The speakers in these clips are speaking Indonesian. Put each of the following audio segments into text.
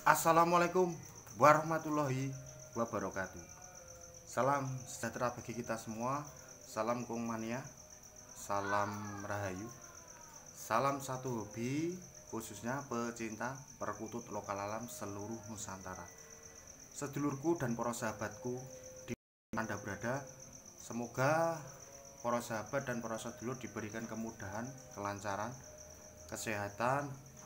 Assalamualaikum warahmatullahi wabarakatuh. Salam sejahtera bagi kita semua. Salam Kung Mania, salam Rahayu, salam satu hobi, khususnya pecinta perkutut lokal alam seluruh Nusantara. Sedulurku dan para sahabatku di Anda berada, semoga para sahabat dan para sedulur diberikan kemudahan, kelancaran, kesehatan,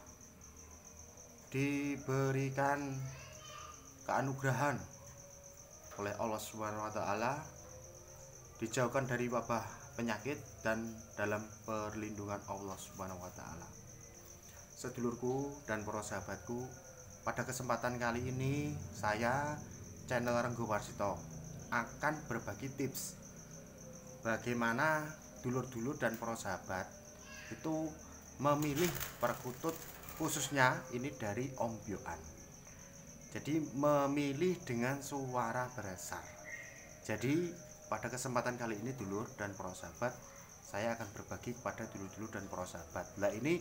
diberikan keanugerahan oleh Allah Subhanahu wa taala, dijauhkan dari wabah penyakit dan dalam perlindungan Allah Subhanahu wa taala. Sedulurku dan para sahabatku, pada kesempatan kali ini saya channel Renggo Warsito akan berbagi tips bagaimana dulur-dulur dan para sahabat itu memilih perkutut, khususnya ini dari ombyokan. Jadi memilih dengan suara besar. Jadi pada kesempatan kali ini dulur dan para sahabat, saya akan berbagi kepada dulur-dulur dan para sahabat. Nah ini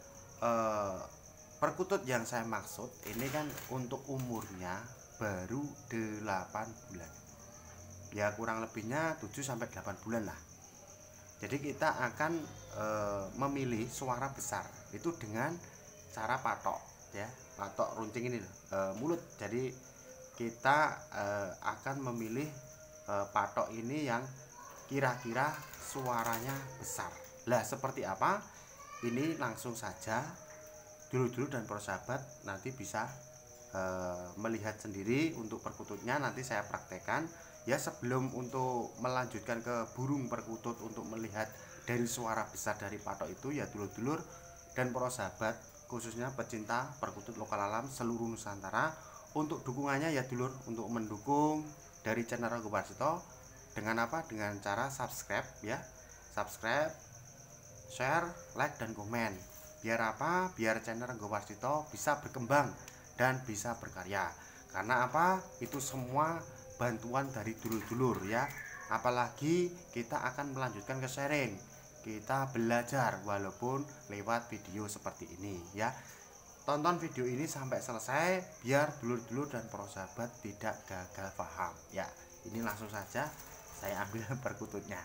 perkutut yang saya maksud ini kan untuk umurnya baru 8 bulan. Ya kurang lebihnya 7-8 bulan lah. Jadi kita akan memilih suara besar itu dengan cara patok, ya patok runcing ini mulut. Jadi kita akan memilih patok ini yang kira-kira suaranya besar. Lah seperti apa? Ini langsung saja dulu dan para sahabat nanti bisa melihat sendiri untuk perkututnya. Nanti saya praktekkan. Ya sebelum untuk melanjutkan ke burung perkutut untuk melihat dari suara besar dari patok itu, ya dulur-dulur dan para sahabat khususnya pecinta perkutut lokal alam seluruh Nusantara, untuk dukungannya ya dulur, untuk mendukung dari channel Renggo Warsito dengan apa? Dengan cara subscribe, ya subscribe, share, like dan komen. Biar apa? Biar channel Renggo Warsito bisa berkembang dan bisa berkarya. Karena apa? Itu semua bantuan dari dulur-dulur ya. Apalagi kita akan melanjutkan ke sharing, kita belajar walaupun lewat video seperti ini ya. Tonton video ini sampai selesai biar dulur-dulur dan para sahabat tidak gagal paham ya. Ini langsung saja saya ambil perkututnya.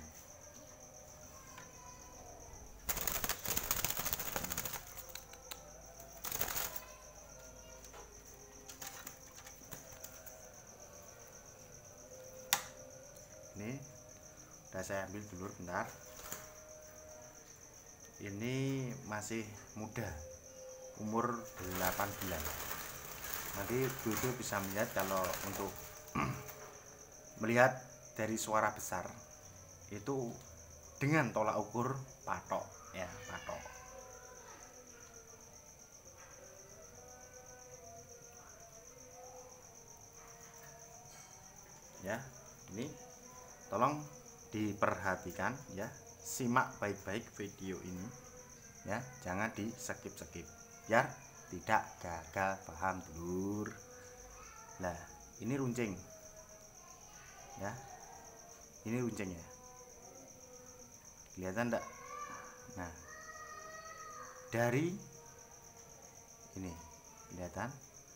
Ini udah saya ambil dulu bentar. Ini masih muda, umur 8 bulan. Nanti dulu bisa melihat kalau untuk melihat dari suara besar itu dengan tolak ukur patok ya, patok. Ya, ini tolong diperhatikan ya, simak baik-baik video ini ya, jangan di skip-skip biar tidak gagal paham dulur. Nah ini runcing ya, ini runcing ya, kelihatan enggak? Nah dari ini kelihatan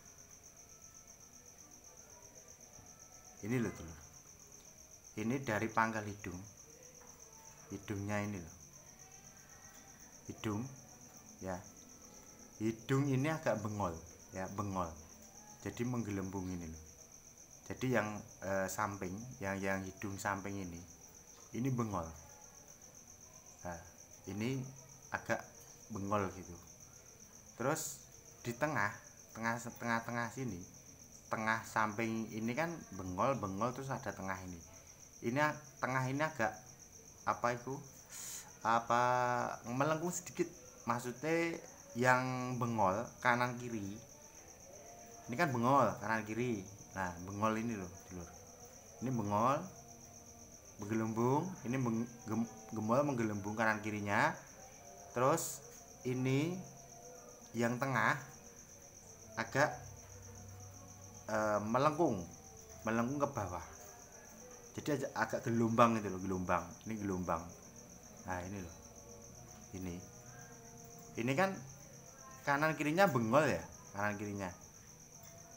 ini loh dulur, ini dari pangkal hidung, hidungnya ini loh, hidung ya, hidung ini agak bengol ya, bengol, jadi menggelembung ini loh. Jadi yang samping, yang hidung samping ini bengol. Nah ini agak bengol gitu. Terus di tengah sini, tengah samping ini kan bengol terus ada tengah ini tengah ini agak apa itu, apa melengkung sedikit, maksudnya yang bengol kanan kiri ini kan bengol kanan kiri. Nah bengol ini loh dulur, ini bengol menggelembung, ini gembol menggelembung kanan kirinya. Terus ini yang tengah agak melengkung ke bawah, jadi agak gelombang itu loh, gelombang, ini gelombang. Nah ini loh, ini kan kanan kirinya bengol ya, kanan kirinya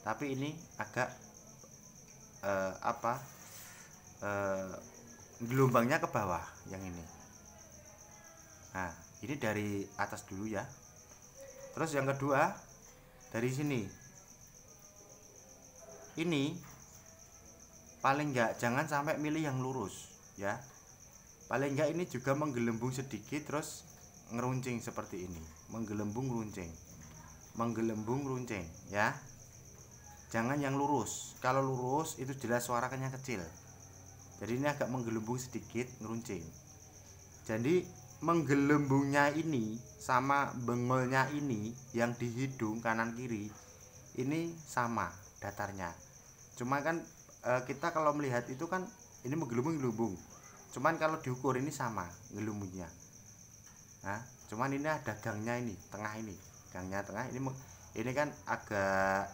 tapi ini agak gelombangnya ke bawah yang ini. Nah, ini dari atas dulu ya. Terus yang kedua dari sini. Ini paling enggak jangan sampai milih yang lurus ya. Paling enggak ini juga menggelembung sedikit terus ngeruncing seperti ini. Menggelembung runcing. Menggelembung runcing ya. Jangan yang lurus. Kalau lurus itu jelas suaranya kecil. Jadi ini agak menggelembung sedikit ngeruncing. Jadi menggelembungnya ini sama bengolnya ini yang di hidung kanan kiri ini sama datarnya. Cuma kan kita kalau melihat itu kan ini menggelembung-gelembung. Cuman kalau diukur ini sama gelembungnya. Nah, cuman ini ada gangnya ini, tengah ini. Gangnya tengah ini kan agak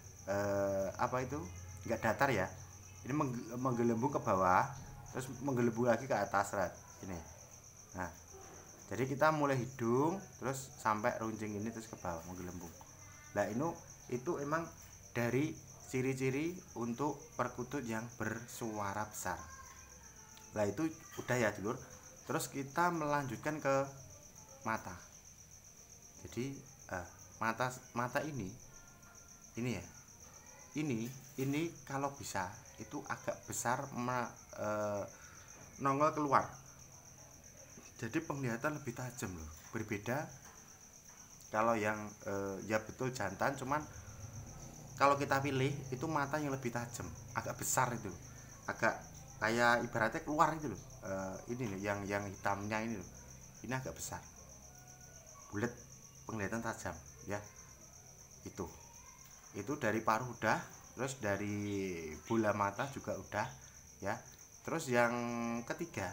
enggak datar ya. Ini menggelembung ke bawah, terus menggelembung lagi ke atas ini. Nah, jadi kita mulai hidung terus sampai runcing ini terus ke bawah menggelembung. Nah, itu emang dari ciri-ciri untuk perkutut yang bersuara besar. Nah, itu udah ya dulur. Terus kita melanjutkan ke mata. Jadi mata ini ya. Ini kalau bisa itu agak besar nongol keluar. Jadi penglihatan lebih tajam loh. Berbeda kalau yang ya betul jantan, cuman kalau kita pilih itu mata yang lebih tajam, agak besar itu. Agak kayak ibaratnya keluar itu loh. Ini loh yang hitamnya ini loh. Ini agak besar. Bulat, penglihatan tajam ya. Itu dari paruh udah, terus dari bola mata juga udah ya. Terus yang ketiga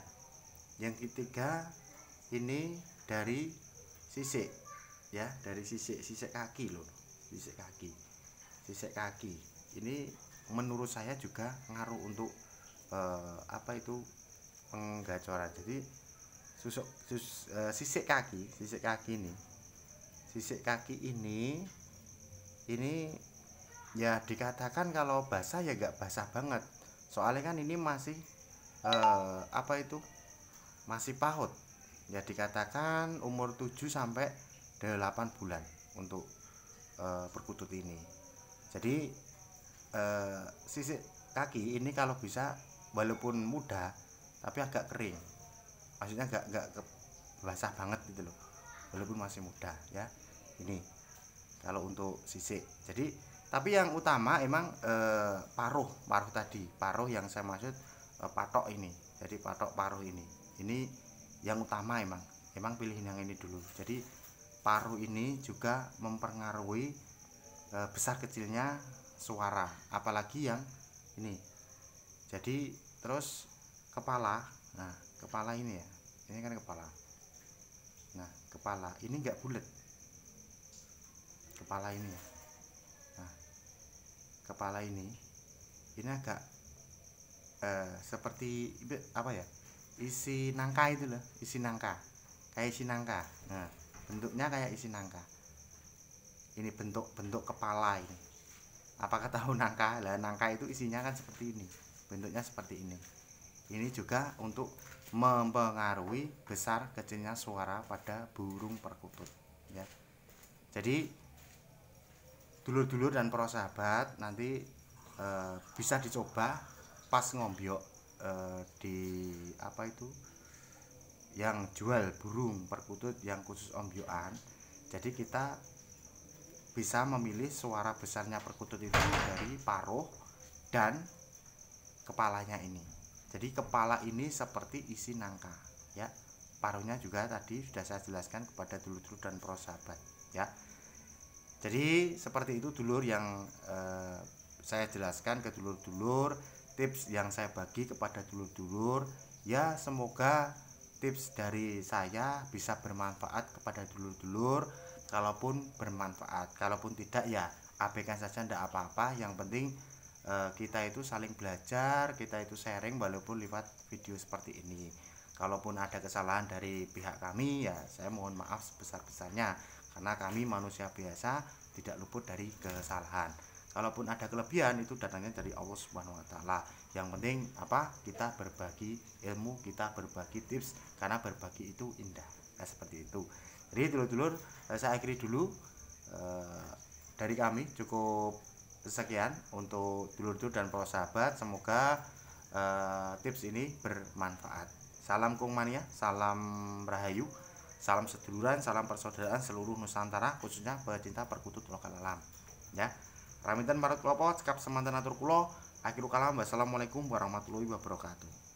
ini dari sisik ya, dari sisik kaki loh. Sisik kaki ini menurut saya juga ngaruh untuk penggacoran. Jadi sisik kaki ini ya dikatakan kalau basah ya enggak basah banget. Soalnya kan ini masih masih paut. Ya dikatakan umur 7 sampai 8 bulan untuk perkutut ini. Jadi sisik kaki ini kalau bisa walaupun muda tapi agak kering. Maksudnya enggak basah banget gitu loh. Walaupun masih muda ya. Ini kalau untuk sisik. Jadi tapi yang utama emang paruh tadi. Paruh yang saya maksud patok ini. Jadi patok paruh ini yang utama emang pilihin yang ini dulu. Jadi paruh ini juga mempengaruhi besar kecilnya suara, apalagi yang ini. Jadi terus kepala. Nah, kepala ini ya. Ini kan kepala. Nah, kepala ini enggak bulat. Kepala ini ya. Nah, kepala ini agak seperti isi nangka itu loh, kayak isi nangka. Nah, bentuknya kayak isi nangka. Ini bentuk kepala ini. Apakah tahu nangka? Lah, nangka itu isinya kan seperti ini, bentuknya seperti ini. Ini juga untuk mempengaruhi besar kecilnya suara pada burung perkutut ya. Jadi dulur-dulur dan para sahabat nanti bisa dicoba pas ngombyok di yang jual burung perkutut yang khusus ombyokan. Jadi kita bisa memilih suara besarnya perkutut itu dari paruh dan kepalanya ini. Jadi kepala ini seperti isi nangka ya. Paruhnya juga tadi sudah saya jelaskan kepada dulur-dulur dan para sahabat ya. Jadi seperti itu dulur yang saya jelaskan ke dulur-dulur, tips yang saya bagi kepada dulur-dulur ya. Semoga tips dari saya bisa bermanfaat kepada dulur-dulur. Kalaupun bermanfaat, kalaupun tidak ya abaikan saja, tidak apa-apa. Yang penting kita itu saling belajar, kita itu sharing walaupun lewat video seperti ini. Kalaupun ada kesalahan dari pihak kami ya saya mohon maaf sebesar-besarnya, karena kami manusia biasa tidak luput dari kesalahan. Kalaupun ada kelebihan itu datangnya dari Allah Subhanahu wa taala. Yang penting apa? Kita berbagi ilmu, kita berbagi tips, karena berbagi itu indah. Nah, seperti itu. Jadi dulur-dulur, saya akhiri dulu dari kami, cukup sekian untuk dulur-dulur dan para sahabat. Semoga tips ini bermanfaat. Salam Kung Mania, salam Rahayu, salam seduluran, salam persaudaraan seluruh Nusantara, khususnya pecinta perkutut lokal alam. Ya. Ramitan marut klopo, cekap semantan atur kulo. Akhirul kalam, wassalamualaikum warahmatullahi wabarakatuh.